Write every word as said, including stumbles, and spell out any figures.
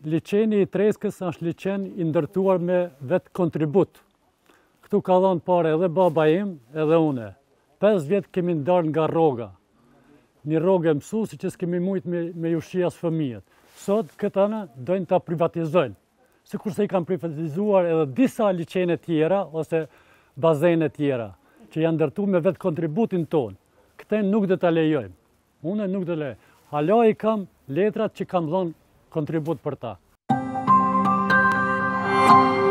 liçeni i Treskës është liçen i ndërtuar me vetë kontribut. Këtu ka dhënë parë edhe baba im, edhe une. pesë vjetë kemi ndarë nga rroga. Një rrogë mësuesi që s'kemi mujt me, me ushqia së fëmijët. Sot këtë anë dojnë ta privatizojnë. Sikurse i kanë privatizuar edhe disa liçene tjera ose bazene tjera, që janë ndërtuar me vetë kontributin tonë. Këte nuk dhe ta lejojmë. Une nuk dhe lejojmë. Hala i kam letrat që kam dhënë kontribut për ta.